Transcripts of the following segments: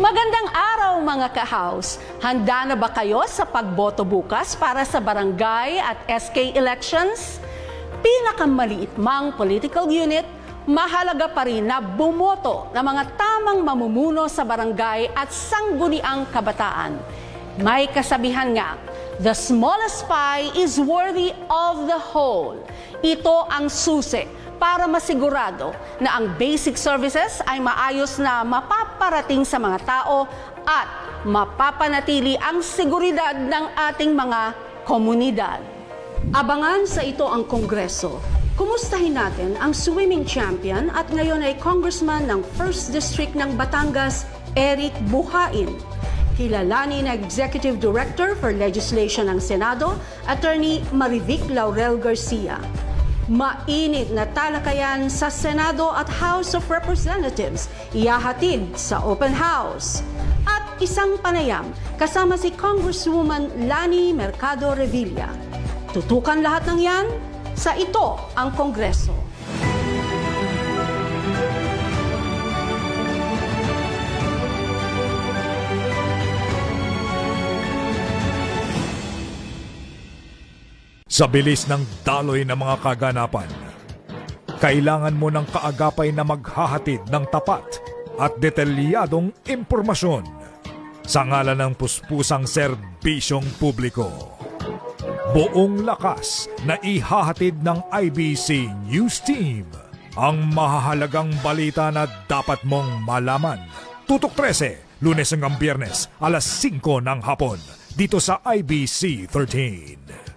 Magandang araw mga ka-house! Handa na ba kayo sa pagboto bukas para sa barangay at SK elections? Pinakamaliit mang political unit, mahalaga pa rin na bumoto ng mga tamang mamumuno sa barangay at sangguniang kabataan. May kasabihan nga, the smallest pie is worthy of the whole. Ito ang susi para masigurado na ang basic services ay maayos na mapaparating sa mga tao at mapapanatili ang seguridad ng ating mga komunidad. Abangan sa ito ang Kongreso. Kumustahin natin ang swimming champion at ngayon ay congressman ng 1st District ng Batangas, Eric Buhain. Kilalanin na Executive Director for Legislation ng Senado, Attorney Marivic Laurel Garcia. Mainit na talakayan sa Senado at House of Representatives, ihahatid sa Open House. At isang panayam kasama si Congresswoman Lani Mercado Revilla. Tutukan lahat ng yan sa Ito ang Kongreso. Sa bilis ng daloy ng mga kaganapan, kailangan mo ng kaagapay na maghahatid ng tapat at detalyadong impormasyon sa ngalan ng puspusang serbisyong publiko. Buong lakas na ihahatid ng IBC News Team ang mahahalagang balita na dapat mong malaman. Tutok 13, Lunes hanggang Biyernes, alas 5 ng hapon, dito sa IBC 13.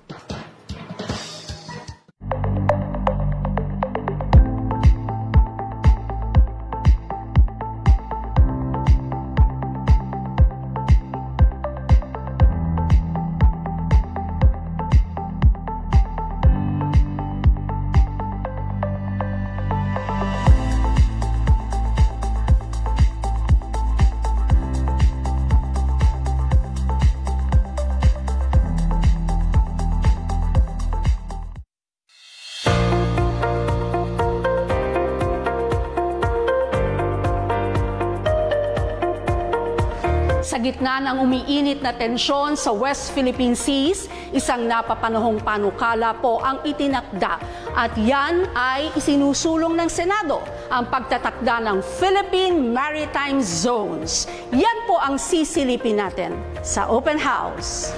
Sa gitna ng umiinit na tensyon sa West Philippine Seas, isang napapanahong panukala po ang itinakda at yan ay isinusulong ng Senado, ang pagtatakda ng Philippine Maritime Zones. Yan po ang sisilipin natin sa Open House.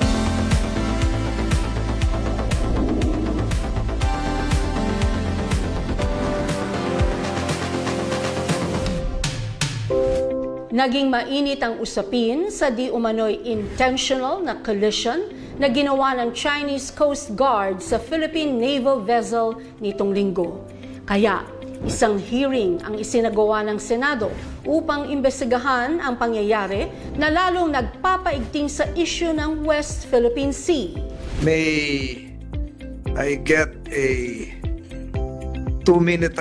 Naging mainit ang usapin sa di umano'y intentional na collision na ginawa ng Chinese Coast Guard sa Philippine Naval Vessel nitong linggo. Kaya, isang hearing ang isinagawa ng Senado upang imbestigahan ang pangyayari na lalong nagpapaigting sa issue ng West Philippine Sea. May I get a 2-minute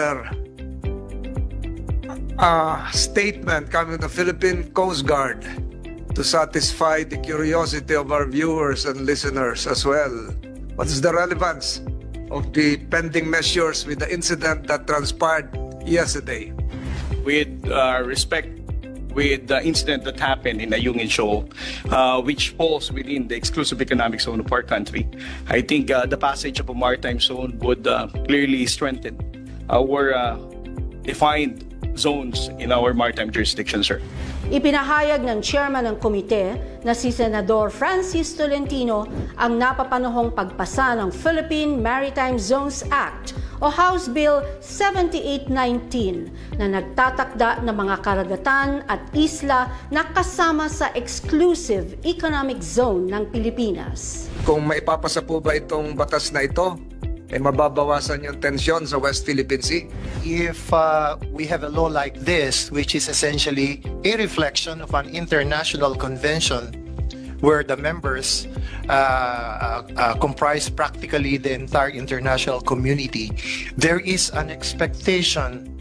statement coming from the Philippine Coast Guard to satisfy the curiosity of our viewers and listeners as well. What is the relevance of the pending measures with the incident that transpired yesterday? With respect with the incident that happened in Ayungin Shoal, which falls within the exclusive economic zone of our country, I think the passage of a maritime zone would clearly strengthen our defined zones in our maritime jurisdiction, sir. Ipinahayag ng chairman ng komite na si Senador Francis Tolentino ang napapanahong pagpasa ng Philippine Maritime Zones Act o House Bill 7819 na nagtatakda ng mga karagatan at isla na kasama sa exclusive economic zone ng Pilipinas. Kung maipapasa po ba itong batas na ito, mababawasan yung tensyon sa West Philippine Sea? If we have a law like this, which is essentially a reflection of an international convention where the members comprise practically the entire international community, there is an expectation,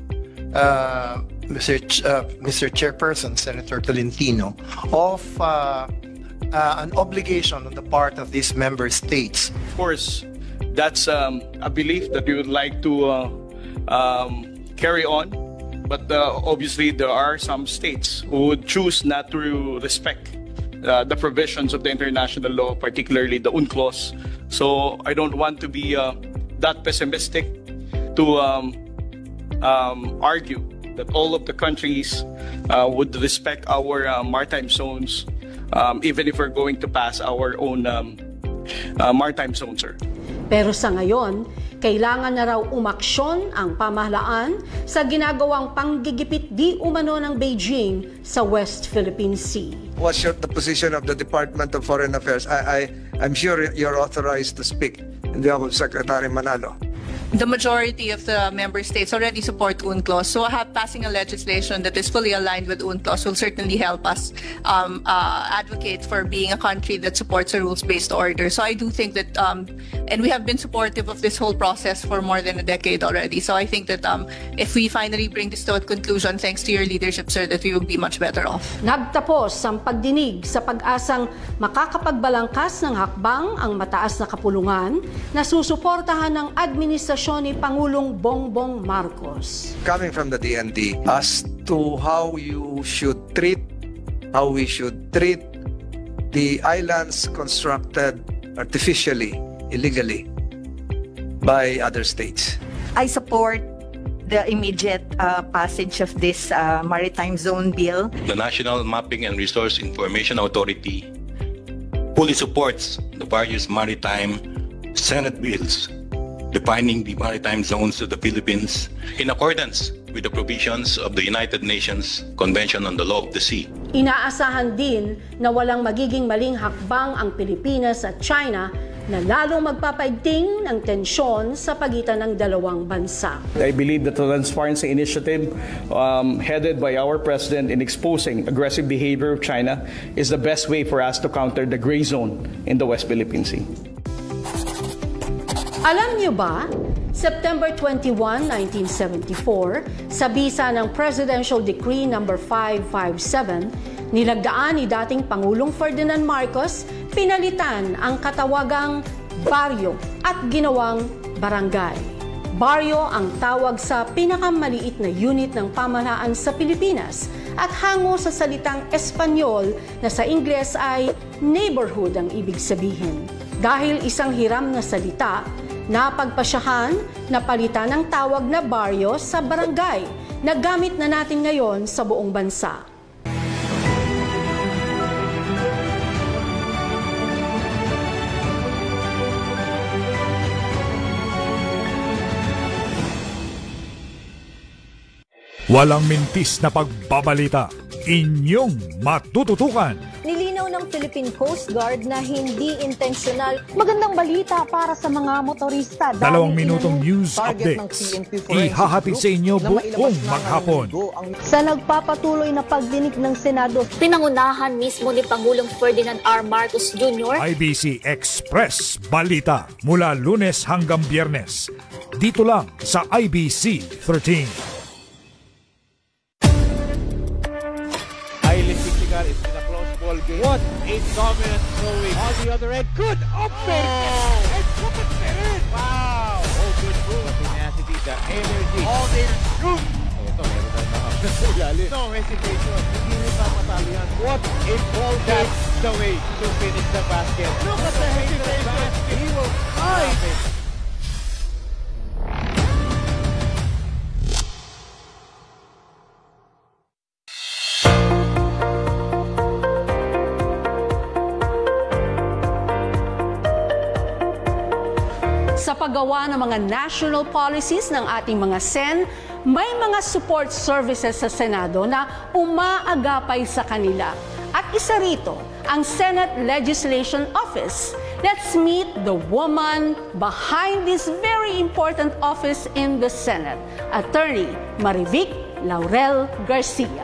Mr. Chairperson, Senator Tolentino, of an obligation on the part of these member states. Of course, that's a belief that we would like to carry on but obviously there are some states who would choose not to respect the provisions of the international law, particularly the UNCLOS. So I don't want to be that pessimistic to argue that all of the countries would respect our maritime zones, even if we're going to pass our own maritime zone, sir. Pero sa ngayon, kailangan na raw umaksyon ang pamahalaan sa ginagawang panggigipit di umano ng Beijing sa West Philippine Sea. What's the position of the Department of Foreign Affairs? I'm sure you're authorized to speak in behalf of Secretary Manalo. The majority of the member states already support UNCLOS, so passing a legislation that is fully aligned with UNCLOS will certainly help us advocate for being a country that supports a rules-based order. So I do think that, and we have been supportive of this whole process for more than a decade already. So I think that if we finally bring this to a conclusion, thanks to your leadership, sir, that we will be much better off. Nagtapos ang pagdinig sa pag-asang makakapagbalangkas ng hakbang ang mataas na kapulungan na susuportahan ng administrasyon ni Pangulong Bongbong Marcos. Coming from the DND, as to how we should treat the islands constructed artificially, illegally, by other states. I support the immediate passage of this Maritime Zone Bill. The National Mapping and Resource Information Authority fully supports the various maritime Senate bills defining the maritime zones of the Philippines in accordance with the provisions of the United Nations Convention on the Law of the Sea. Inaasahan din na walang magiging maling hakbang ang Pilipinas at China na lalong magpapaigting ng tensyon sa pagitan ng dalawang bansa. I believe the Transparency Initiative headed by our President in exposing aggressive behavior of China is the best way for us to counter the gray zone in the West Philippine Sea. Alam niyo ba, September 21, 1974, sa bisa ng Presidential Decree No. 557, nilagdaan ni dating Pangulong Ferdinand Marcos, pinalitan ang katawagang baryo at ginawang barangay. Baryo ang tawag sa pinakamaliit na unit ng pamahalaan sa Pilipinas at hango sa salitang Espanyol na sa Ingles ay neighborhood ang ibig sabihin. Dahil isang hiram na salita, napagpasyahan na palitan ang tawag na baryo sa barangay na gamit na natin ngayon sa buong bansa. Walang mintis na pagbabalita, inyong matututukan. Nilinaw ng Philippine Coast Guard na hindi intensyonal. Magandang balita para sa mga motorista. 2 minutong news updates. Ihahatid sa inyo buong maghapon. Sa nagpapatuloy na pagdinig ng Senado, pinangunahan mismo ni Pangulong Ferdinand R. Marcos Jr. IBC Express Balita mula Lunes hanggang Biyernes. Dito lang sa IBC 13. It's been a close ball game. What a dominant throwing on the other end. Good open! And wow! Oh, good move. The tenacity, the energy. All their shoot! Ito, meron tayo mga no hesitation. Hindi rin papatalo yan. What a ball game. That's the way to finish the basket. Look at the hesitation. He will find it. Sa paggawa ng mga national policies ng ating mga Sen, may mga support services sa Senado na umaagapay sa kanila. At isa rito, ang Senate Legislation Office. Let's meet the woman behind this very important office in the Senate, Attorney Marivic Laurel Garcia.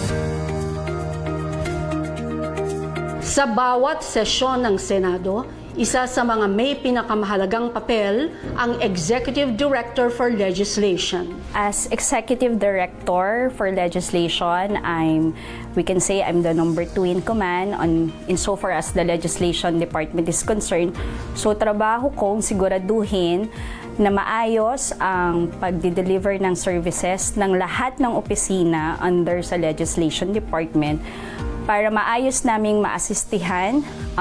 Sa bawat sesyon ng Senado, Isa sa mga may pinakamahalagang papel ang Executive Director for Legislation. As Executive Director for Legislation, we can say I'm the number 2 in command insofar as the Legislation Department is concerned. So trabaho kong siguraduhin na maayos ang pagdi-deliver ng services ng lahat ng opisina under sa Legislation Department para maayos naming maasistihan,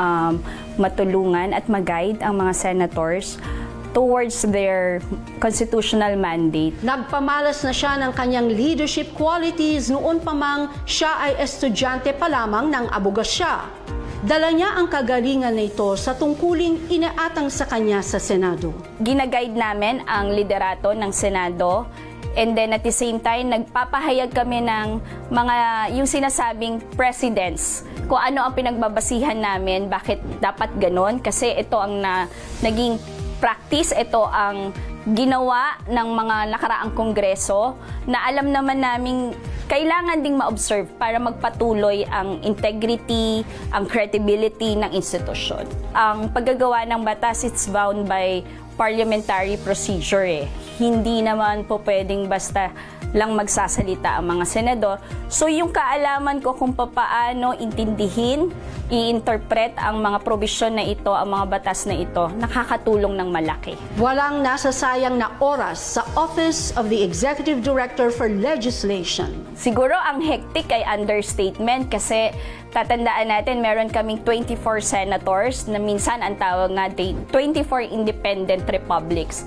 matulungan at mag-guide ang mga senators towards their constitutional mandate. Nagpamalas na siya ng kanyang leadership qualities noon pa mang siya ay estudyante pa lamang ng abogasya. Dala niya ang kagalingan na ito sa tungkuling inaatang sa kanya sa Senado. Ginaguide namin ang liderato ng Senado. And then at the same time, nagpapahayag kami ng yung sinasabing precedents. Kung ano ang pinagbabasihan namin, bakit dapat ganon. Kasi ito ang naging practice, ito ang ginawa ng mga nakaraang kongreso na alam naman naming kailangan ding ma-observe para magpatuloy ang integrity, ang credibility ng institusyon. Ang paggagawa ng batas, it's bound by parliamentary procedure. Hindi naman po pwedeng basta lang magsasalita ang mga senador. So yung kaalaman ko kung paano intindihin, i-interpret ang mga probisyon na ito, ang mga batas na ito, nakakatulong ng malaki. Walang nasasayang na oras sa Office of the Executive Director for Legislation. Siguro ang hectic ay understatement kasi tatandaan natin meron kaming 24 senators na minsan ang tawag natin 24 independent republics.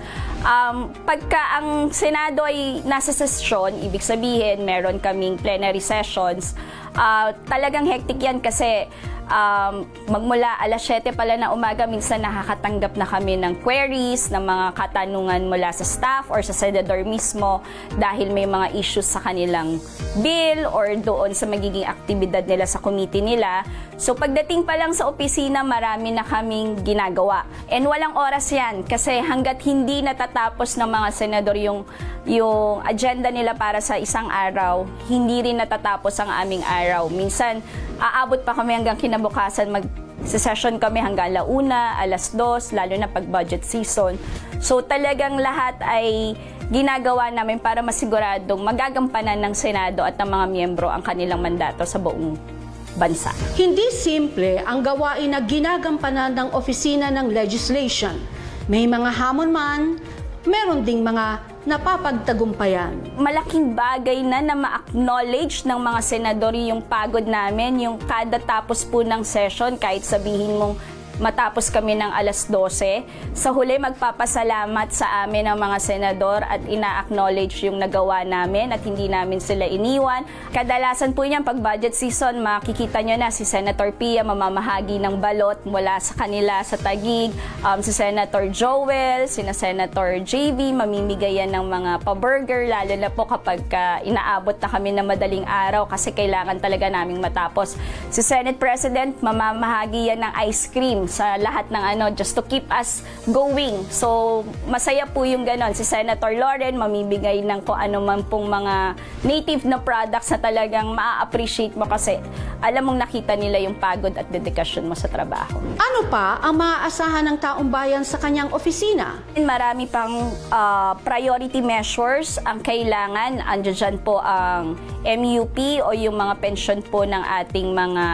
Pagka ang Senado ay nasa sesyon, ibig sabihin meron kaming plenary sessions, talagang hectic yan kasi magmula alas 7 pala na umaga, minsan nakakatanggap na kami ng queries, ng mga katanungan mula sa staff or sa senador mismo dahil may mga issues sa kanilang bill or doon sa magiging aktibidad nila sa committee nila. So pagdating pa lang sa opisina, marami na kaming ginagawa. And walang oras yan kasi hanggat hindi natatapos ng mga senador yung agenda nila para sa isang araw, hindi rin natatapos ang aming araw. Minsan, aabot pa kami hanggang kinabukasan, mag-session kami hanggang 1:00, 2:00, lalo na pag budget season. So talagang lahat ay ginagawa namin para masiguradong magagampanan ng Senado at ng mga miyembro ang kanilang mandato sa buong bansa. Hindi simple ang gawain na ginagampanan ng Opisina ng Legislation. May mga hamon man, meron ding mga napapagtagumpayan. Malaking bagay na ma-acknowledge ng mga senador yung pagod namin, yung kada tapos po ng session, kahit sabihin mong matapos kami ng 12:00. Sa huli, magpapasalamat sa amin ang mga senador at ina-acknowledge yung nagawa namin at hindi namin sila iniwan. Kadalasan po niyan, pag budget season, makikita nyo na si Senator Pia mamamahagi ng balot mula sa kanila sa Taguig. Si Senator Joel, sina Senator JV, mamimigayan ng mga pa-burger, lalo na po kapag inaabot na kami ng madaling araw kasi kailangan talaga naming matapos. Si Senate President, mamamahagi yan ng ice cream sa lahat ng just to keep us going. So, masaya po yung ganon. Si Senator Lauren, mamibigay ng kung ano man pong mga native na products na talagang maa-appreciate mo kasi alam mong nakita nila yung pagod at dedikasyon mo sa trabaho. Ano pa ang maaasahan ng taong bayan sa kanyang opisina? Marami pang priority measures ang kailangan. Andiyan dyan po ang MUP o yung mga pension po ng ating mga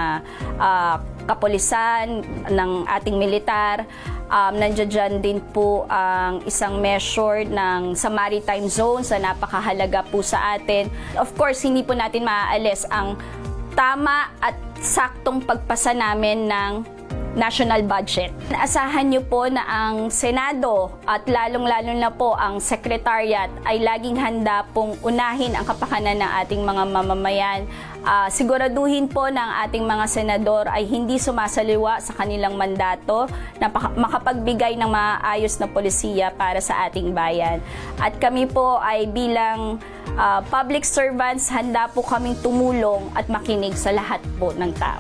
kapulisan, ng ating militar. Nandiyan dyan din po ang isang measure sa maritime zones na napakahalaga po sa atin. Of course, hindi po natin maaalis ang tama at saktong pagpasa namin ng national budget. Asahan niyo po na ang Senado at lalong-lalo na po ang Secretariat ay laging handa pong unahin ang kapakanan ng ating mga mamamayan. Siguraduhin po ng ating mga senador ay hindi sumasaliwa sa kanilang mandato na makapagbigay ng maayos na polisiya para sa ating bayan. At kami po ay bilang public servants, handa po kaming tumulong at makinig sa lahat po ng tao.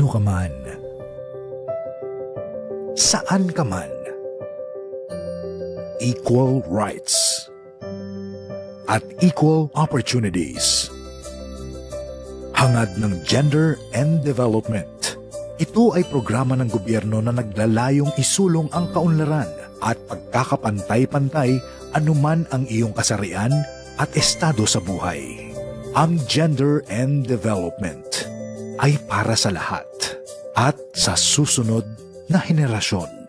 sino ka man, saan ka man. Equal rights at equal opportunities. Hangad ng Gender and Development. Ito ay programa ng gobyerno na naglalayong isulong ang kaunlaran at pagkakapantay-pantay anuman ang iyong kasarian at estado sa buhay. Ang Gender and Development ay para sa lahat at sa susunod na henerasyon.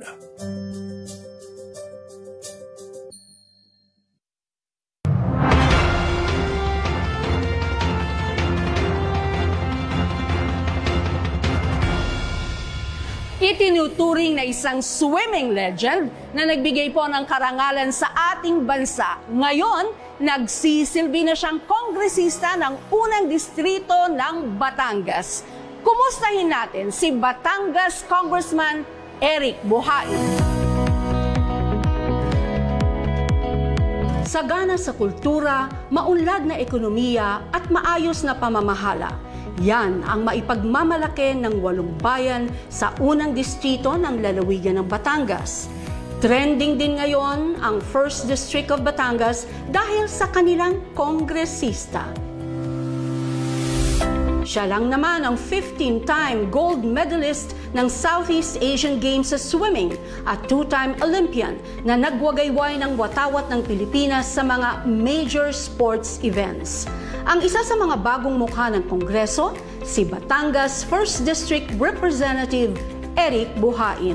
Itinuturing na isang swimming legend na nagbigay po ng karangalan sa ating bansa. Ngayon, nagsisilbi na siyang kongresista ng unang distrito ng Batangas. Kumustahin natin si Batangas Congressman Eric Buhain. Sagana sa kultura, maunlad na ekonomiya at maayos na pamamahala. Yan ang maipagmamalaki ng 8 bayan sa unang distrito ng lalawigan ng Batangas. Trending din ngayon ang 1st District of Batangas dahil sa kanilang kongresista. Siya lang naman ang 15-time gold medalist ng Southeast Asian Games sa swimming at 2-time Olympian na nagwagayway ng watawat ng Pilipinas sa mga major sports events. Ang isa sa mga bagong mukha ng Kongreso, si Batangas 1st District Representative Eric Buhain.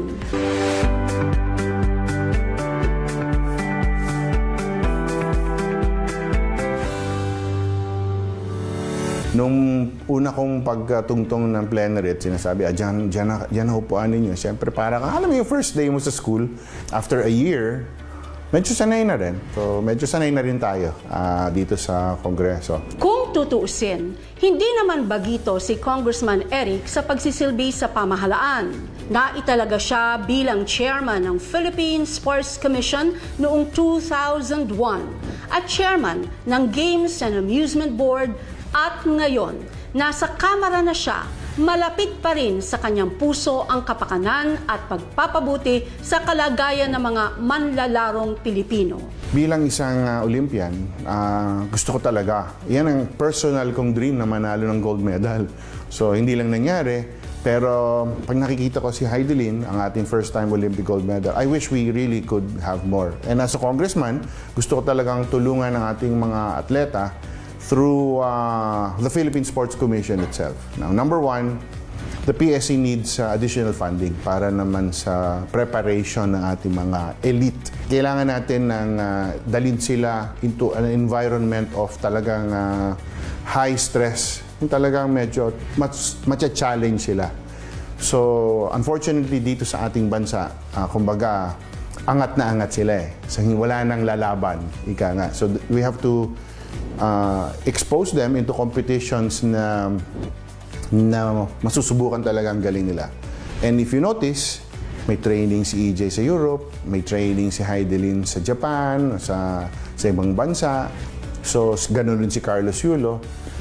Nung una kong pagtungtong ng plenary, sinasabi, dyan na upuan ninyo. Siyempre, parang, alam mo yung first day mo sa school, after a year, medyo sanay na rin. So, medyo sanay na rin tayo dito sa Kongreso. Kung tutuusin, hindi naman bagito si Congressman Eric sa pagsisilbi sa pamahalaan. Naitalaga siya bilang chairman ng Philippine Sports Commission noong 2001 at chairman ng Games and Amusement Board at ngayon, nasa Kamara na siya. Malapit pa rin sa kanyang puso ang kapakanan at pagpapabuti sa kalagayan ng mga manlalarong Pilipino. Bilang isang Olympian, gusto ko talaga. Yan ang personal kong dream na manalo ng gold medal. So hindi lang nangyari, pero pag nakikita ko si Heidelin, ang ating first-time Olympic gold medal, I wish we really could have more. And as a congressman, gusto ko talagang tulungan ang ating mga atleta through the Philippine Sports Commission itself. Now, number one, the PSC needs additional funding para naman sa preparation ng ating mga elite. Kailangan natin ng dalhin sila into an environment of talagang high stress. Yung talagang medyo matcha-challenge sila. So, unfortunately, dito sa ating bansa, kumbaga, angat na angat sila eh. So, wala nang lalaban, ika nga. So, we have to expose them into competitions na masusubukan talaga ang galing nila. And if you notice, may training si EJ sa Europe, may training si Heidelin sa Japan, sa ibang bansa. So, ganun rin si Carlos Yulo.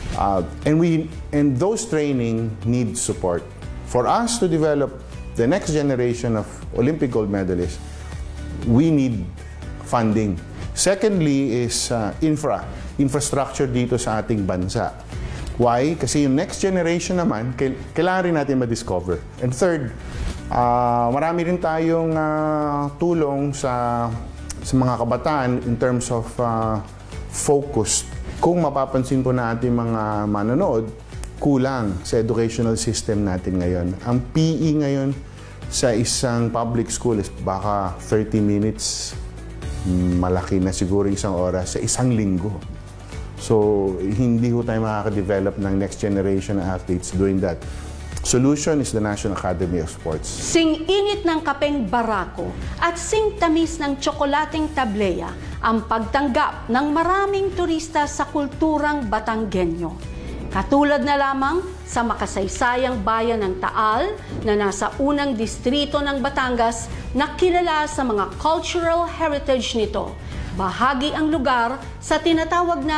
And those training need support. For us to develop the next generation of Olympic gold medalists, we need funding. Secondly is infrastructure dito sa ating bansa. Why? Kasi yung next generation naman, kailangan rin natin ma-discover. And third, marami rin tayong tulong sa mga kabataan in terms of focus. Kung mapapansin po na ating mga manonood, kulang sa educational system natin ngayon. Ang PE ngayon sa isang public school is baka 30 minutes, malaki na siguro isang oras sa isang linggo. So, hindi ho tayo makaka-develop ng next generation of athletes doing that. Solution is the National Academy of Sports. Sing-init ng kapeng barako at sing-tamis ng tsokolating tableya ang pagtanggap ng maraming turista sa kulturang Batanggenyo. Katulad na lamang sa makasaysayang bayan ng Taal na nasa unang distrito ng Batangas na kilala sa mga cultural heritage nito. Bahagi ang lugar sa tinatawag na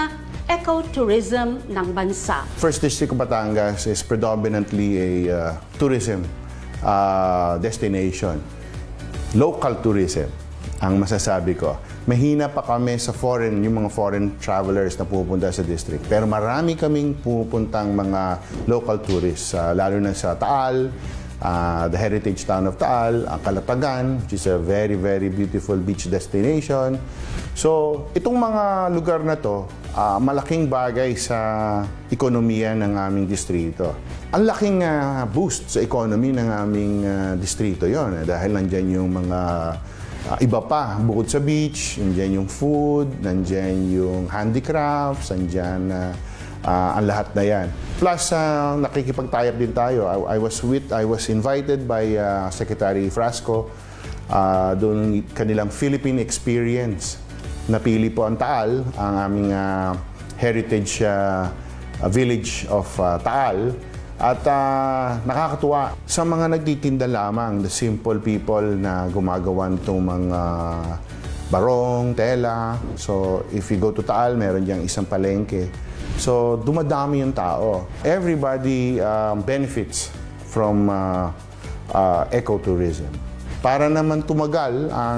ecotourism ng bansa. First District of Batangas is predominantly a tourism destination. Local tourism, ang masasabi ko. Mahina pa kami sa yung mga foreign travelers na pupunta sa district. Pero marami kaming pupuntang mga local tourists, lalo na sa Taal, the heritage town of Taal, ang Calatagan, which is a very, very beautiful beach destination. So, itong mga lugar na to, malaking bagay sa ekonomiya ng aming distrito. Ang laking boost sa economy ng aming distrito yon dahil nandyan yung mga iba pa, bukod sa beach, nandyan yung food, nandyan yung handicrafts, nandyan ang lahat na yan. Plus, nakikipag-tie-up din tayo. I was invited by Secretary Frasco doon kanilang Philippine experience. Napili po ang Taal, ang aming heritage village of Taal. At nakakatuwa sa mga nagtitinda lamang, the simple people na gumagawa nitong mga barong, tela. So, if you go to Taal, meron diyang isang palengke. So, dumadami yung tao. Everybody benefits from ecotourism. Para naman tumagal ang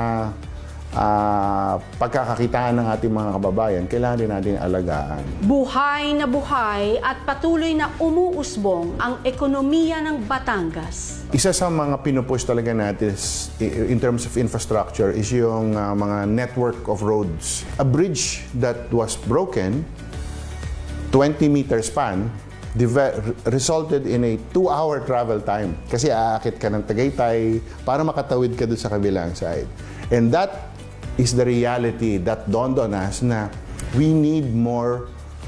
pagkakakitaan ng ating mga kababayan, kailangan din natin alagaan. Buhay na buhay at patuloy na umuusbong ang ekonomiya ng Batangas. Isa sa mga pinupush talaga natin in terms of infrastructure is yung mga network of roads. A bridge that was broken, 20-meter span, resulted in a 2-hour travel time. Kasi aakit ka ng Tagaytay para makatawid ka doon sa kabilang side. And that is the reality that dawned on us na we need more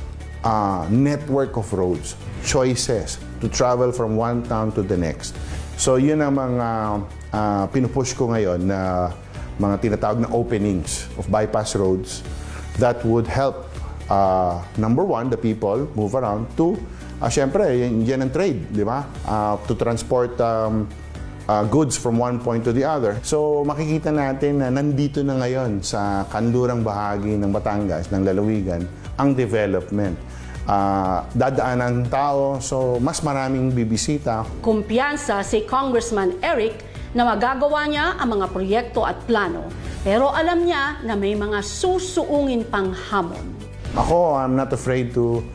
network of roads, choices to travel from one town to the next. So yun ang mga pinupush ko ngayon na mga tinatawag na openings of bypass roads that would help, number one, the people move around. Two, syempre, yan ang trade, di ba? To transport goods from one point to the other. So makikita natin na nandito na ngayon sa kanlurang bahagi ng Batangas, ng lalawigan, ang development. Dadaan ang tao, so mas maraming bibisita. Kumpiyansa si Congressman Eric na magagawa niya ang mga proyekto at plano. Pero alam niya na may mga susuungin pang hamon. Ako, I'm not afraid to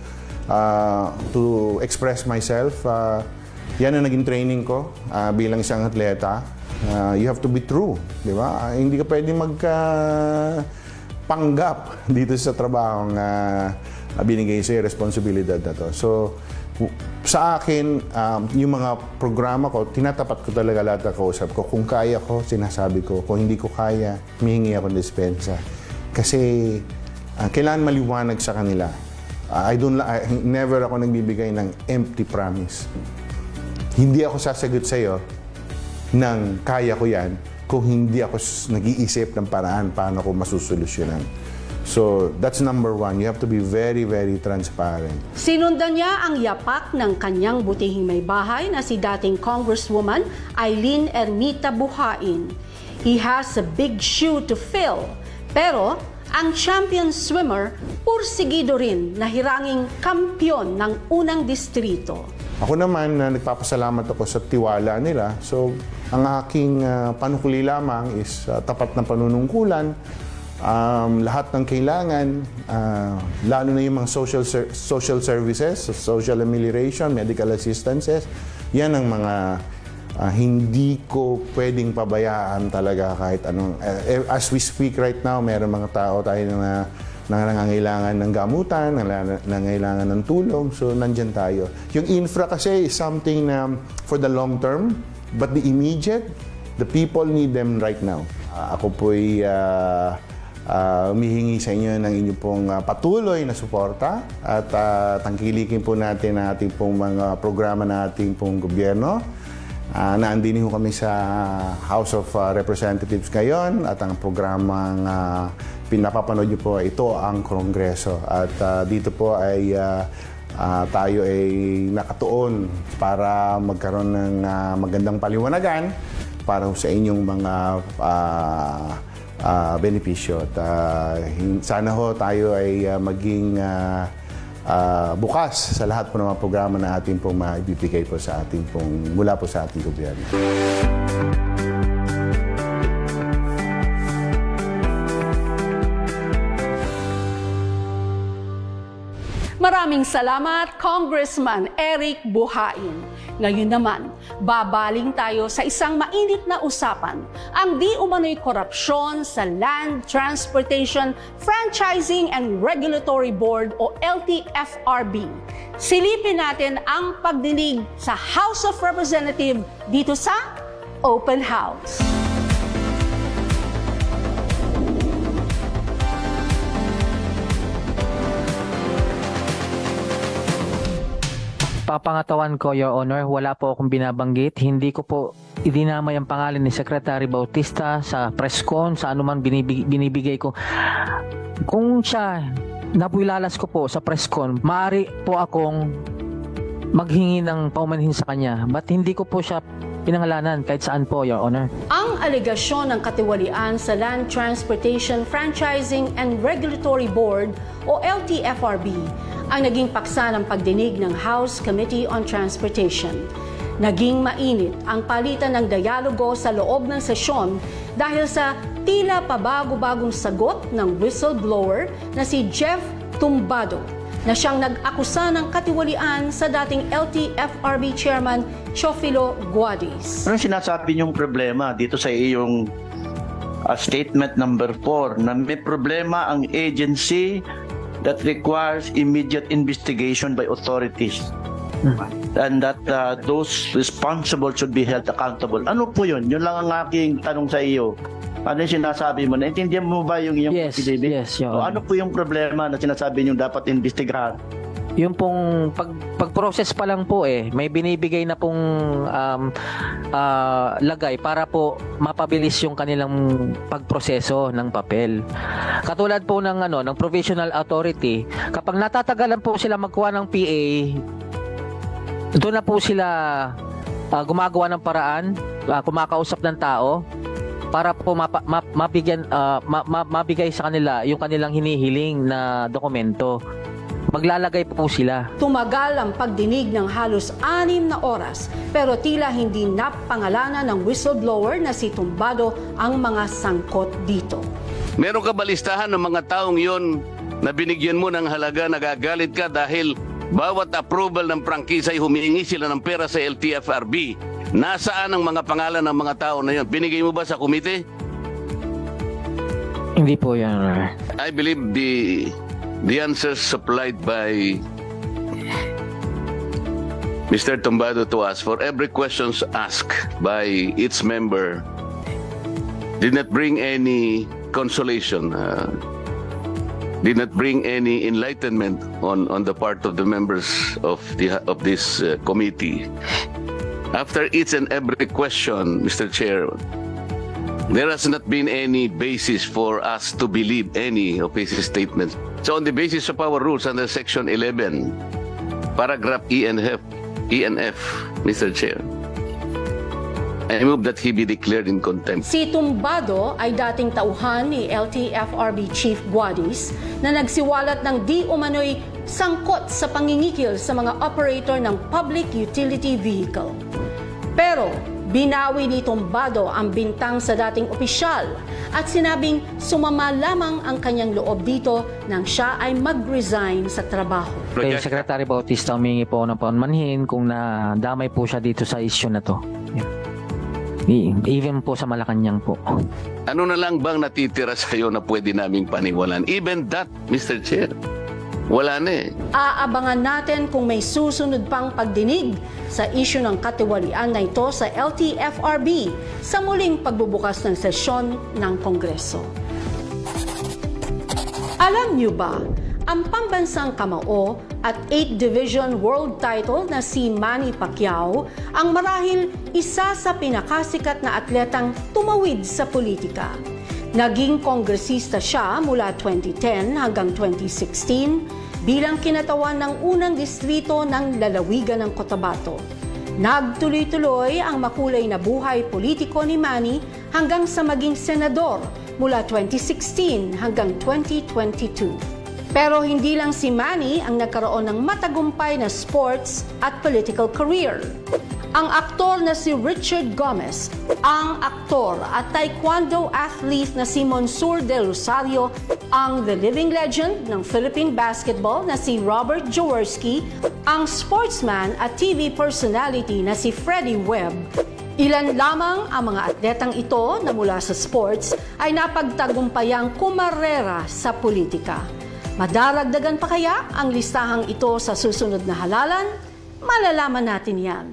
express myself. Yan ang naging training ko bilang isang atleta. You have to be true, di ba? Hindi ka pwedeng magpanggap dito sa trabaho na binigay sa'yo responsibilidad na to. So, sa akin, yung mga programa ko, tinatapat ko talaga lahat na kausap ko. Kung kaya ko, sinasabi ko. Kung hindi ko kaya, humihingi ako ng dispensa. Kasi kailangan maliwanag sa kanila. Never ako nagbibigay ng empty promise. Hindi ako sasagot sa'yo ng kaya ko yan kung hindi ako nag-iisip ng paraan paano ko masusolusyonan. So, that's number one. You have to be very, very transparent. Sinundan niya ang yapak ng kanyang butihing may bahay na si dating Congresswoman Eileen Ermita Buhain. He has a big shoe to fill. Pero, ang champion swimmer, pursigido rin na hiranging kampyon ng unang distrito. Ako naman, nagpapasalamat ako sa tiwala nila. So, ang aking panukuli lamang is tapat na panunungkulan. Lahat ng kailangan, lalo na yung mga social services, social amelioration, medical assistances, yan ang mga hindi ko pwedeng pabayaan talaga kahit anong. As we speak right now, meron mga tao tayo na nangangailangan ng gamutan, nangangailangan ng tulong, so nandyan tayo. Yung infra kasi is something na for the long term, but the immediate, the people need them right now. Ako po'y humihingi sa inyo ng inyong pong patuloy na suporta at tangkilikin po natin ang ating pong mga programa na ating pong gobyerno. Naandini ho kami sa House of Representatives ngayon at ang programang pinapapanood niyo po, ito ang Kongreso. At dito po ay tayo ay nakatuon para magkaroon ng magandang paliwanagan para sa inyong mga benepisyo. At sana ho tayo ay maging bukas sa lahat po ng mga programa na ating pong maibibigay po sa ating pong mula po sa ating gobyerno. Maraming salamat, Congressman Eric Buhain. Ngayon naman, babaling tayo sa isang mainit na usapan, ang di umano'y korupsyon sa Land Transportation Franchising and Regulatory Board o LTFRB. Silipin natin ang pagdinig sa House of Representatives dito sa Open House. Papangatawan ko, Your Honor, wala po akong binabanggit. Hindi ko po idinamay ang pangalan ni Secretary Bautista sa press con, sa anuman binibigay ko. Kung siya nabuilalas ko po sa press con, maaari po akong maghingi ng paumanhin sa kanya. But hindi ko po siya pinangalanan kahit saan po, Your Honor. Ang alegasyon ng katiwalian sa Land Transportation Franchising and Regulatory Board o LTFRB ang naging paksa ng pagdinig ng House Committee on Transportation. Naging mainit ang palitan ng dialogo sa loob ng sesyon dahil sa tila pabago-bagong sagot ng whistleblower na si Jeff Tumbado na siyang nag-akusa ng katiwalian sa dating LTFRB Chairman Teofilo Guadis. Ano sinasabi niyong problema dito sa iyong statement number 4 na may problema ang agency that requires immediate investigation by authorities and that those responsible should be held accountable. Ano po yun? Yun lang ang aking tanong sa iyo. Ano yung sinasabi mo? Naintindihan mo ba yung iyong pagdibig? Yes. Ano po yung problema na sinasabi niyo dapat investigahan? Yung pong pag-process pa lang po may binibigay na pong lagay para po mapabilis yung kanilang pagproseso ng papel. Katulad po ng ng provisional authority, kapag natatagalan po sila magkuha ng PA, doon na po sila gumagawa ng paraan, kumakausap ng tao para po mabigay sa kanila yung kanilang hinihiling na dokumento. Maglalagay po sila. Tumagal ang pagdinig ng halos 6 na oras pero tila hindi napangalanan ng whistleblower na si Tumbado ang mga sangkot dito. Meron ka ba listahan ng mga taong yon na binigyan mo ng halaga, nagagalit ka dahil bawat approval ng prangkisa ay humihingi sila ng pera sa LTFRB? Nasaan ang mga pangalan ng mga tao na yon? Binigay mo ba sa komite? Hindi po yan. I believe the answers supplied by Mr. Tumbado to us for every questions asked by each member did not bring any consolation, did not bring any enlightenment on the part of the members of this committee. After each and every question, Mr. Chair, there has not been any basis for us to believe any of his statements. So on the basis of our rules under Section 11, paragraph E and F, Mr. Chair, I move that he be declared in contempt. Si Tumbado ay dating tauhan ni LTFRB Chief Guadis na nagsiwalat ng di umano'y sangkot sa pangingikil sa mga operator ng public utility vehicle. Pero binawi ni Tumbado ang bintang sa dating opisyal at sinabing sumama lamang ang kanyang loob dito nang siya ay mag-resign sa trabaho. Kay Secretary Bautista, humingi po ng paumanhin kung nadamay po siya dito sa issue na to. Even po sa Malacanang po. Ano na lang bang natitira sa iyo na pwede naming paniwalaan? Even that, Mr. Chair, wala na Aabangan natin kung may susunod pang pagdinig sa issue ng katiwalian na ito sa LTFRB sa muling pagbubukas ng sesyon ng Kongreso. Alam niyo ba, ang pambansang kamao at 8th Division World title na si Manny Pacquiao ang marahil isa sa pinakasikat na atletang tumawid sa politika. Naging kongresista siya mula 2010 hanggang 2016 bilang kinatawan ng unang distrito ng lalawigan ng Cotabato. Nagtuloy-tuloy ang makulay na buhay politiko ni Manny hanggang sa maging senador mula 2016 hanggang 2022. Pero hindi lang si Manny ang nagkaroon ng matagumpay na sports at political career. Ang aktor na si Richard Gomez, ang aktor at taekwondo athlete na si Monsur del Rosario, ang the living legend ng Philippine basketball na si Robert Jaworski, ang sportsman at TV personality na si Freddie Webb. Ilan lamang ang mga atletang ito na mula sa sports ay napagtagumpayang kumarera sa politika. Madaragdagan pa kaya ang listahang ito sa susunod na halalan? Malalaman natin yan.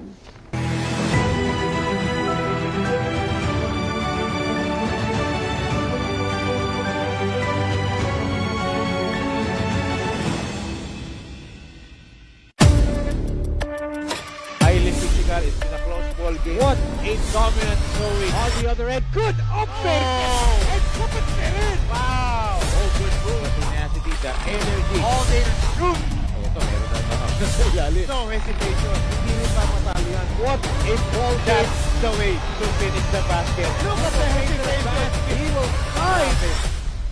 It's been a close ball game. What a dominant throwing on the other end. Good open! And kapatid! Wow! Oh, good move. The tenacity, the energy. All they shoot! Ito, meron na nakakasali. No hesitation. Hindi rin mapatalo yan. What a ball game. That's the way to finish the basket. Look at the hesitation. He will find it.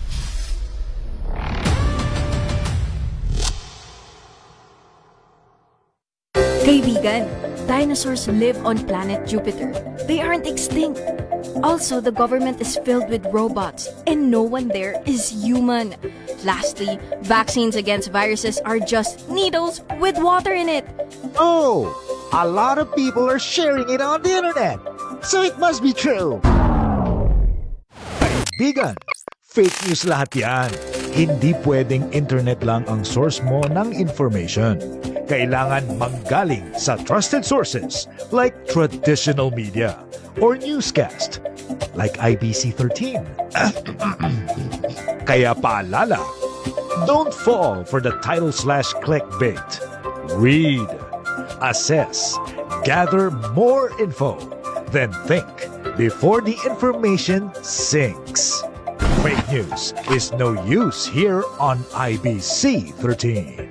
Kaibigan, dinosaurs live on planet Jupiter. They aren't extinct. Also, the government is filled with robots, and no one there is human. Lastly, vaccines against viruses are just needles with water in it. Oh, a lot of people are sharing it on the internet, so it must be true. Kaibigan, fake news lahat yan. Hindi pwedeng internet lang ang source mo ng information. Kailangan manggaling sa trusted sources like traditional media or newscast like IBC 13. Kaya paalala, don't fall for the title/clickbait. Read, assess, gather more info, then think before the information sinks. Fake news is no use here on IBC 13.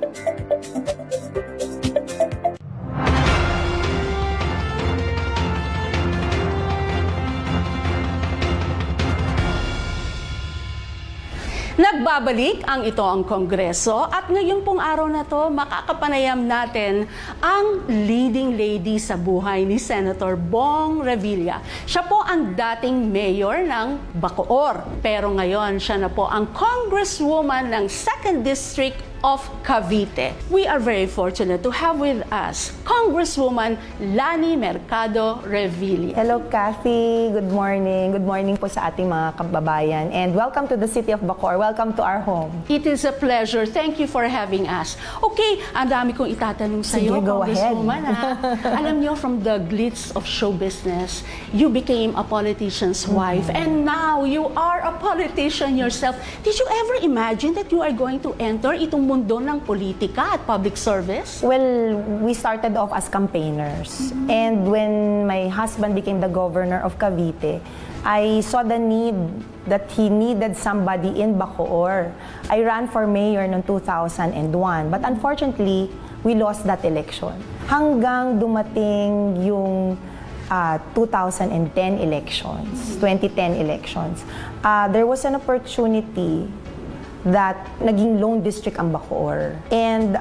Nagbabalik ang ito ang Kongreso at ngayon pong araw na to makakapanayam natin ang leading lady sa buhay ni Senator Bong Revilla. Siya po ang dating mayor ng Bacoor pero ngayon siya na po ang congresswoman ng 2nd District of Cavite. We are very fortunate to have with us Congresswoman Lani Mercado Revilla. Hello, Kathy. Good morning. Good morning po sa ating mga kababayan. And welcome to the city of Bacoor. Welcome to our home. It is a pleasure. Thank you for having us. Okay, ang dami kong itatanong sa iyo, Congresswoman. Alam niyo, from the glitz of show business, you became a politician's wife. And now, you are a politician yourself. Did you ever imagine that you are going to enter itong mundo ng politika at public service? Well, we started off as campaigners. And when my husband became the governor of Cavite, I saw the need that he needed somebody in Bacoor. I ran for mayor noong 2001, but unfortunately, we lost that election. Hanggang dumating yung 2010 elections, 2010 elections, there was an opportunity that naging lone district ang Bacoor. And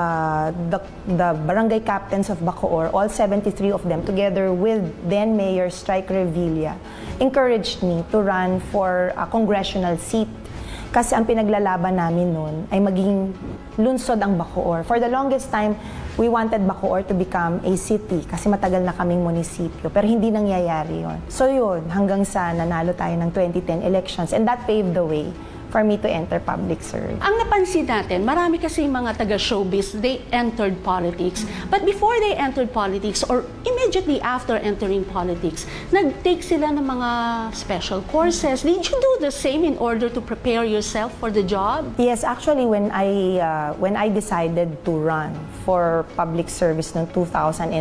the barangay captains of Bacoor, all 73 of them, together with then Mayor Strike Revilla, encouraged me to run for a congressional seat. Kasi ang pinaglalaban namin noon ay maging lungsod ang Bacoor. For the longest time, we wanted Bacoor to become a city kasi matagal na kaming munisipyo. Pero hindi nangyayari yon. So yun, hanggang sa nanalo tayo ng 2010 elections. And that paved the way for me to enter public service. Ang napansin natin, marami kasi mga taga-showbiz, they entered politics. But before they entered politics, or immediately after entering politics, nag-take sila ng mga special courses. Did you do the same in order to prepare yourself for the job? Yes, actually, when I decided to run for public service noong 2010,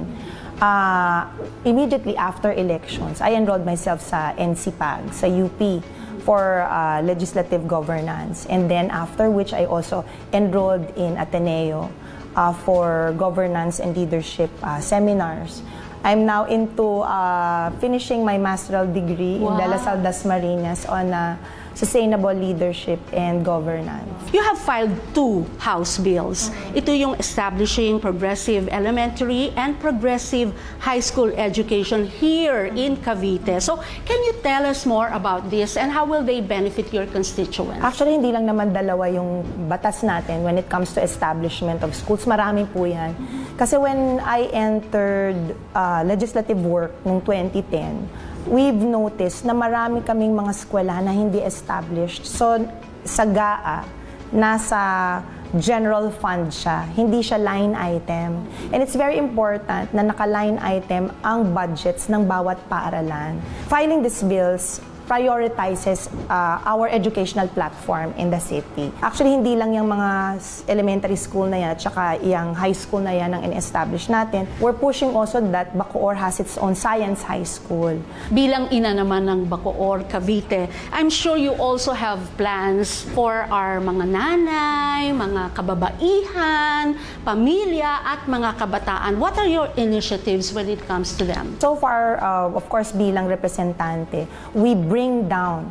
immediately after elections, I enrolled myself sa NCPAG, sa UP, for legislative governance. And then after which I also enrolled in Ateneo for governance and leadership seminars. I'm now into finishing my master's degree in Wow. De La Salle Dasmariñas on sustainable leadership and governance. You have filed 2 House bills. Ito yung establishing progressive elementary and progressive high school education here in Cavite. So, can you tell us more about this and how will they benefit your constituents? Actually, hindi lang naman dalawa yung batas natin when it comes to establishment of schools. Marami po yan. Kasi when I entered legislative work noong 2010, we've noticed na marami kaming mga eskwelahan na hindi established. So, sa GAA, nasa general fund siya. Hindi siya line item. And it's very important na naka-line item ang budgets ng bawat paaralan. Filing these bills prioritizes our educational platform in the city. Actually, hindi lang yung mga elementary school na yan at saka yung high school na yan ang in-establish natin. We're pushing also that Bacoor has its own science high school. Bilang ina naman ng Bacoor, Cavite, I'm sure you also have plans for our mga nanay, mga kababaihan, pamilya at mga kabataan. What are your initiatives when it comes to them? So far, of course, bilang representante, we bring down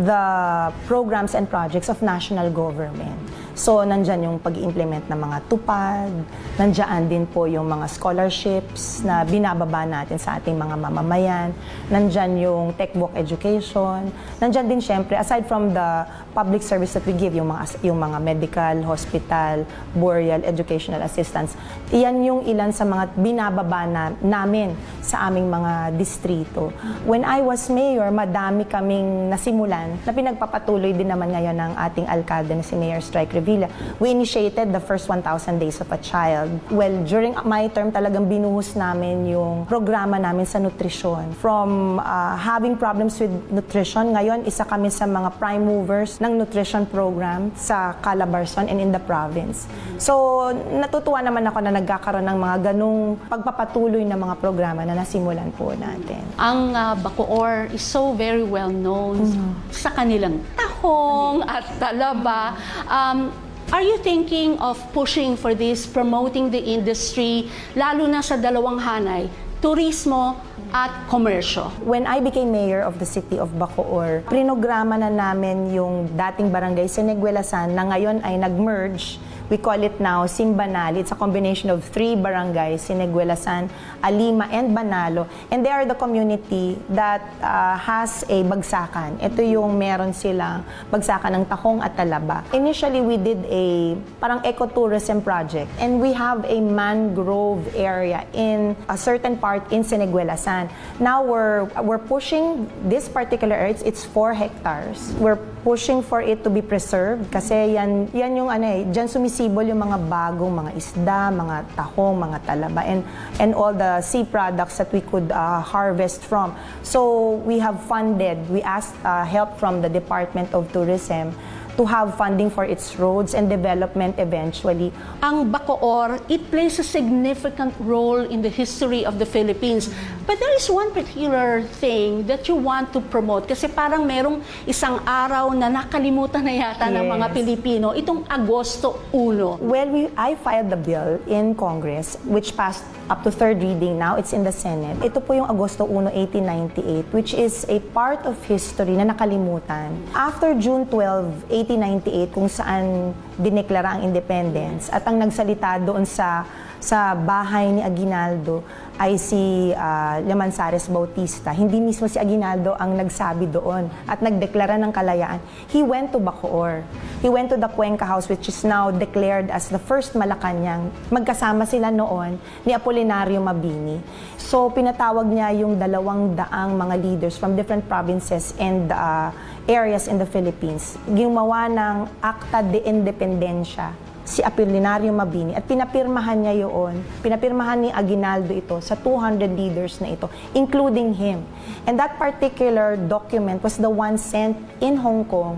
the programs and projects of national government. So, nandyan yung pag-implement ng mga tupad, nandyan din po yung mga scholarships na binababa natin sa ating mga mamamayan, nandyan yung tech-book education, nandyan din syempre, aside from the public service that we give, yung mga medical, hospital, burial, educational assistance, iyan yung ilan sa mga binababa namin sa aming mga distrito. When I was mayor, madami kaming nasimulan na pinagpapatuloy din naman ngayon ng ating alkalde na si Mayor Strike Revilla. We initiated the first 1,000 days of a child. Well, during my term talagang binuhos namin yung programa namin sa nutrisyon. From having problems with nutrition, ngayon isa kami sa mga prime movers ng nutrition program sa Calabarzon and in the province. So, natutuwa naman ako na nagkakaroon ng mga ganung pagpapatuloy na mga programa na nasimulan po natin. Ang Bacoor is so very well known sa kanilang tahong at talaba. Are you thinking of pushing for this, promoting the industry, lalo na sa dalawang hanay, turismo at komersyo? When I became mayor of the city of Bacoor, prinograma na namin yung dating barangay Siniguelasan na ngayon ay nag-merge. We call it now Simbanali. It's a combination of 3 barangays, Siniguelasan, Alima, and Banalo. And they are the community that has a bagsakan. Ito yung meron silang bagsakan ng tahong at talaba. Initially, we did a parang ecotourism project. And we have a mangrove area in a certain part in Siniguelasan. Now, we're pushing this particular area. It's 4 hectares. We're pushing for it to be preserved kasi yan yung dyan sumisibol yung mga bagong mga isda, mga tahong, mga talaba, and all the sea products that we could harvest from. So we have funded, we asked help from the Department of Tourism to have funding for its roads and development eventually. Ang Bacoor, it plays a significant role in the history of the Philippines. But there is one particular thing that you want to promote kasi parang merong isang araw na nakalimutan na yata ng mga Pilipino, itong Agosto 1. Well, I filed the bill in Congress which passed up to 3rd reading. Now it's in the Senate. Ito po yung Agosto 1, 1898, which is a part of history na nakalimutan. After June 12, 1898, kung saan dineklara ang independence at ang nagsalita doon sa bahay ni Aguinaldo ay si Llamanzares Bautista. Hindi mismo si Aguinaldo ang nagsabi doon at nagdeklara ng kalayaan. He went to Bacoor. He went to the Cuenca House, which is now declared as the first Malacanang. Magkasama sila noon ni Apolinario Mabini. So pinatawag niya yung 200 mga leaders from different provinces and areas in the Philippines. Gumawa ng Acta de Independencia si Apolinario Mabini at pinapirmahan niya yun. Pinapirmahan ni Aguinaldo ito sa 200 leaders na ito, including him. And that particular document was the one sent in Hong Kong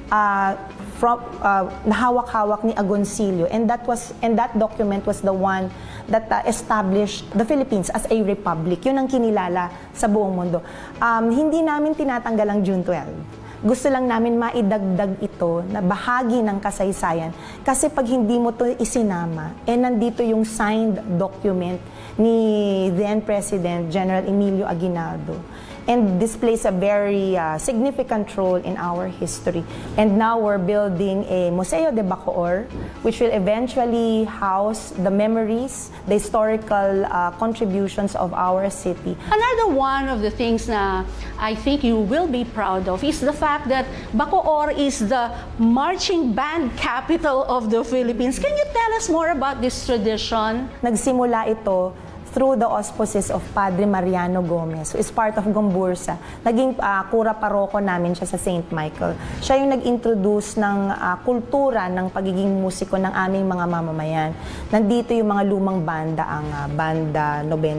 nahawak-hawak ni Agoncillo, and that document was the one that established the Philippines as a republic. Yun ang kinilala sa buong mundo. Hindi namin tinatanggal ang June 12. gusto lang namin maidagdag ito na bahagi ng kasaysayan. Kasi pag hindi mo to isinama, nandito yung signed document ni then President General Emilio Aguinaldo. And this plays a very significant role in our history. And now we're building a Museo de Bacoor, which will eventually house the memories, the historical contributions of our city. Another one of the things na I think you will be proud of is the fact that Bacoor is the marching band capital of the Philippines. Can you tell us more about this tradition? Nagsimula ito through the auspices of Padre Mariano Gomez, who is part of Gombursa. Naging kura paroko namin siya sa St. Michael. Siya yung nag-introduce ng kultura ng pagiging musiko ng aming mga mamamayan. Nandito yung mga lumang banda, ang Banda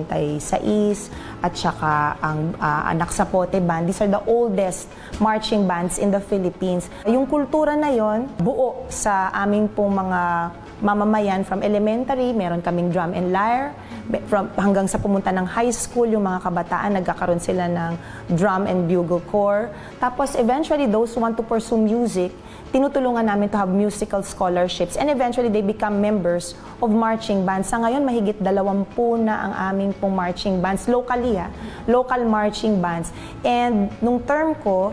96 at saka ang Anak Sapote Band. These are the oldest marching bands in the Philippines. Yung kultura na yon buo sa aming pong mga mamamayan from elementary, meron kaming drum and lyre, hanggang sa pumunta ng high school, yung mga kabataan, nagkakaroon sila ng drum and bugle corps. Tapos eventually, those who want to pursue music, tinutulungan namin to have musical scholarships, and eventually they become members of marching bands. Sa ngayon, mahigit 20 na ang aming pong marching bands, locally local marching bands. And nung term ko,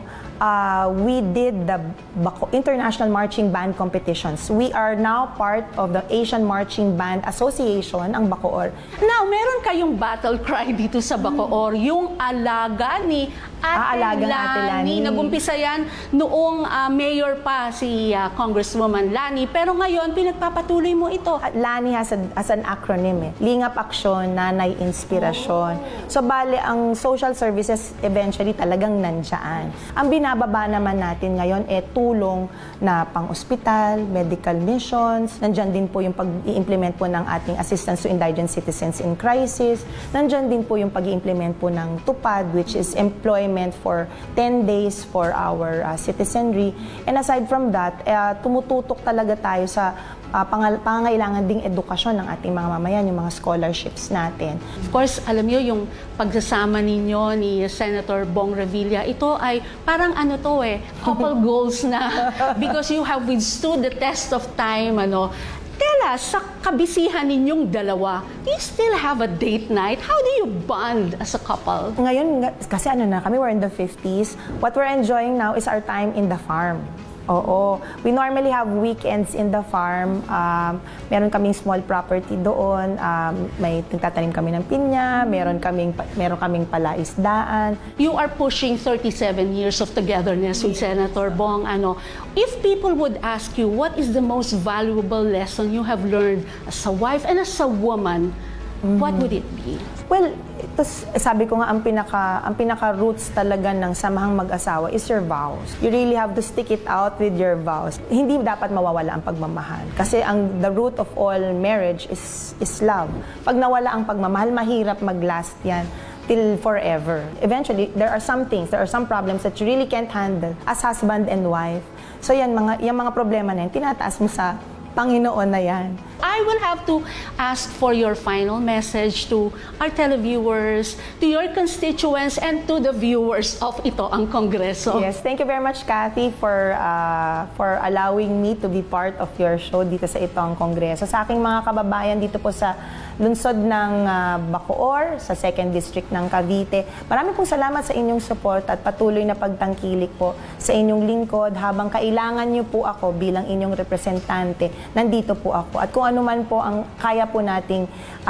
we did the International Marching Band competitions. We are now part of the Asian Marching Band Association, ang Bacoor. Now, meron kayong battle cry dito sa Bacoor, yung alaga ni Ate Lani. Nagumpisa yan noong mayor pa si Congresswoman Lani, pero ngayon pinagpapatuloy mo ito. Lani has an acronym Lingap Aksyon, Nanay Inspirasyon. So bale, ang social services eventually talagang nandiyan. Ang binababa naman natin ngayon tulong na pang-ospital, medical missions. Nandiyan din po yung pag-i-implement po ng ating assistance to indigent citizens in crisis. Nandiyan din po yung pag-i-implement po ng TUPAD, which is employment for 10 days for our citizenry. And aside from that, tumututok talaga tayo sa pangangailangan ding edukasyon ng ating mga mamayan, yung mga scholarships natin. Of course, alam niyo yung pagsasama ninyo ni Senator Bong Revilla, ito ay parang couple goals na because you have withstood the test of time, Tell us, sa kabisihan ninyong dalawa, do you still have a date night? How do you bond as a couple? Ngayon, kasi kami, we're in the 50s. What we're enjoying now is our time in the farm. Oo. We normally have weekends in the farm. Meron kaming small property doon. May nagtatanim kami ng pinya. Meron kaming palaisdaan. You are pushing 37 years of togetherness with Senator Bong. If people would ask you, what is the most valuable lesson you have learned as a wife and as a woman, what would it be? Well, sabi ko nga, ang pinaka-roots talaga ng samahang mag-asawa is your vows. You really have to stick it out with your vows. Hindi dapat mawawala ang pagmamahal. Kasi the root of all marriage is love. Pag nawala ang pagmamahal, mahirap mag-last yan till forever. Eventually, there are some problems that you really can't handle as husband and wife. So yung mga problema na yan, tinataas mo sa Panginoon na yan. I will have to ask for your final message to our televiewers, to your constituents, and to the viewers of Ito ang Kongreso. Yes, thank you very much, Kathy, for allowing me to be part of your show dito sa Ito ang Kongreso. Sa aking mga kababayan dito po sa lungsod ng Bacoor, sa 2nd District ng Cavite, marami pong salamat sa inyong support at patuloy na pagtangkilik po sa inyong lingkod. Habang kailangan niyo po ako bilang inyong representante, nandito po ako. At kung ano man po ang kaya po nating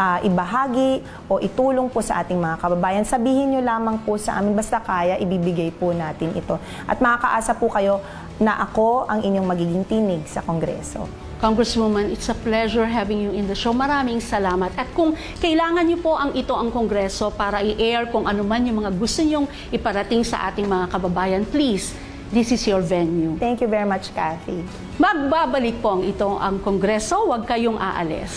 ibahagi o itulong po sa ating mga kababayan, sabihin nyo lamang po sa amin, basta kaya, ibibigay po natin ito. At makakaasa po kayo na ako ang inyong magiging tinig sa Kongreso. Congresswoman, it's a pleasure having you in the show. Maraming salamat. At kung kailangan niyo po ang Ito ang Kongreso para i-air kung ano man yung mga gusto niyong iparating sa ating mga kababayan, please, this is your venue. Thank you very much, Kathy. Magbabalik po ang Ito ang Kongreso. Huwag kayong aalis.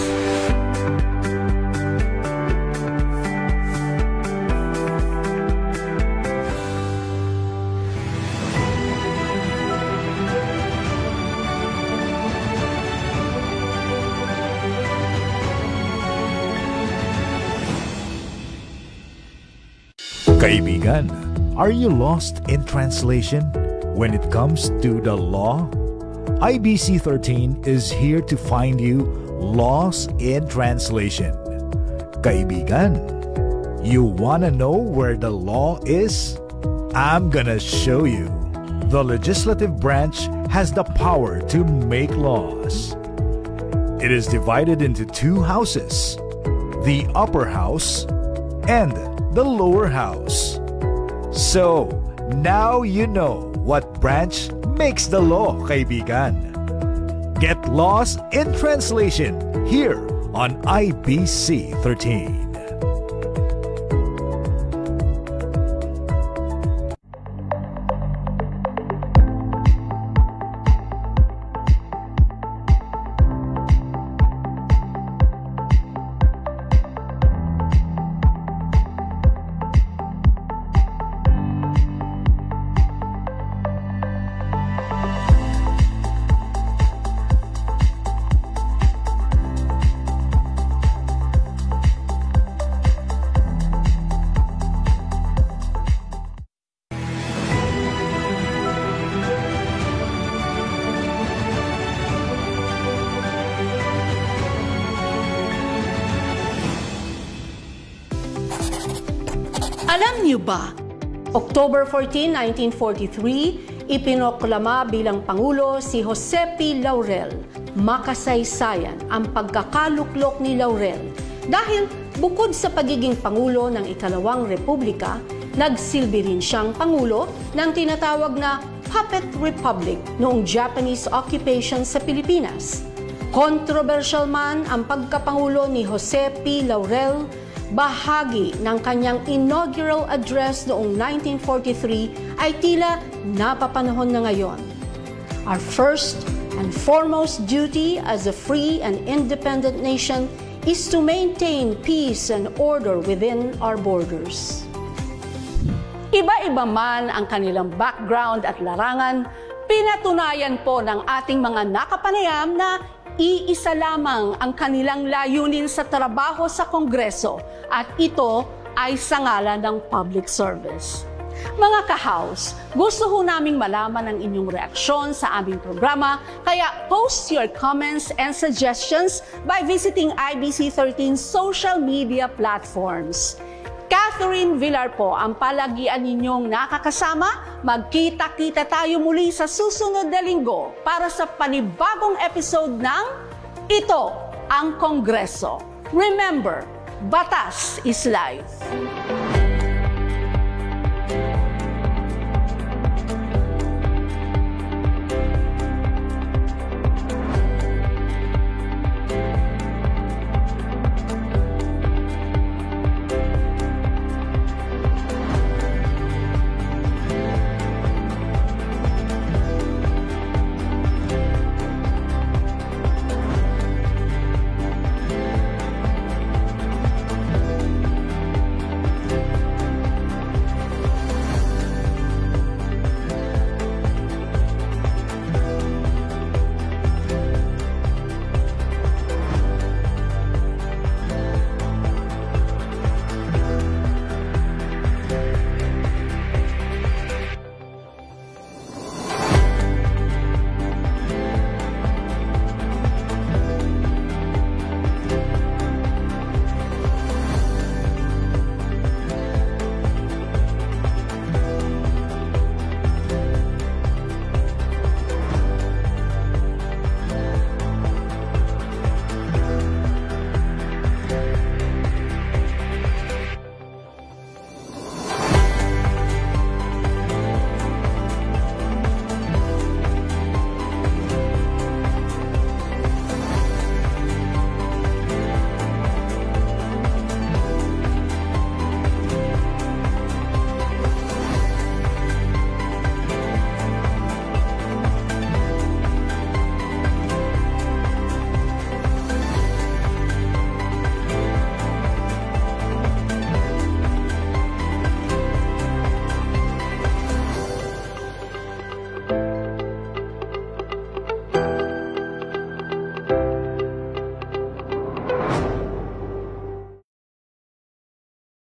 Kaibigan, are you lost in translation? When it comes to the law, IBC 13 is here to find you laws in translation. Kaibigan, you wanna know where the law is? I'm gonna show you. The legislative branch has the power to make laws. It is divided into two houses, the upper house and the lower house. So, now you know what branch makes the law, kaibigan. Get laws in translation here on IBC 13. Alam niyo ba, October 14, 1943, ipinoklama bilang Pangulo si Jose P. Laurel. Makasaysayan ang pagkakaluklok ni Laurel dahil bukod sa pagiging Pangulo ng Ikalawang Republika, nagsilbi rin siyang Pangulo ng tinatawag na Puppet Republic noong Japanese occupation sa Pilipinas. Controversial man ang pagkapangulo ni Jose P. Laurel, bahagi ng kanyang inaugural address noong 1943 ay tila napapanahon na ngayon. Our first and foremost duty as a free and independent nation is to maintain peace and order within our borders. Iba-iba man ang kanilang background at larangan, pinatunayan po ng ating mga nakapanayam na iisa lamang ang kanilang layunin sa trabaho sa Kongreso at ito ay sa ngalan ng public service. Mga ka-House, gusto ho naming malaman ang inyong reaksyon sa aming programa, kaya post your comments and suggestions by visiting IBC 13 social media platforms. Catherine Villar po ang palagian ninyong nakakasama. Magkita-kita tayo muli sa susunod na linggo para sa panibagong episode ng Ito ang Kongreso. Remember, batas is life.